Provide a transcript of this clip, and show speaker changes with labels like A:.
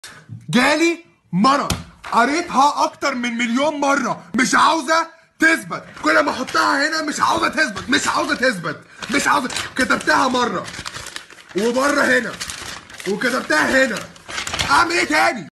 A: جالي مرض، قريتها اكتر من مليون مرة، مش عاوزة تثبت. كل ما احطها هنا مش عاوزة تثبت، مش عاوزة تثبت، مش عاوزة. كتبتها مرة ومرة هنا وكتبتها هنا، اعمل ايه تاني؟